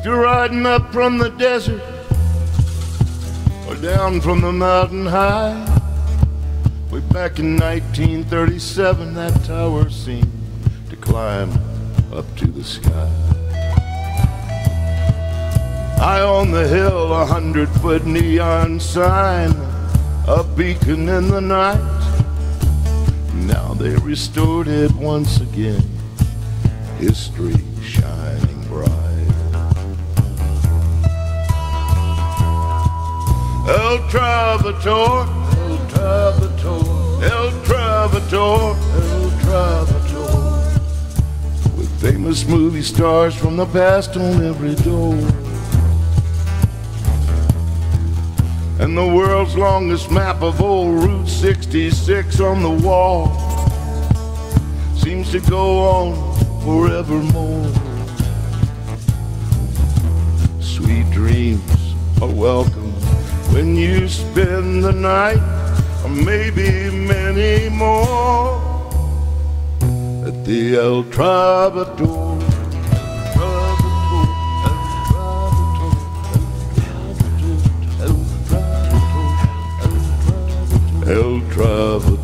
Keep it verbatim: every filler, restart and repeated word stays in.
to riding up from the desert or down from the mountain high. Way back in nineteen thirty-seven, that tower seemed to climb up to the sky. High on the hill, a hundred-foot neon sign, a beacon in the night. Now they restored it once again, history shining bright. El Trovatore, El Trovatore, El Trovatore, El Trovatore, with famous movie stars from the past on every door. And the world's longest map of old Route sixty-six on the wall seems to go on forevermore. Sweet dreams are welcome when you spend the night, or maybe many more, at the El Trovatore. El Trovatore.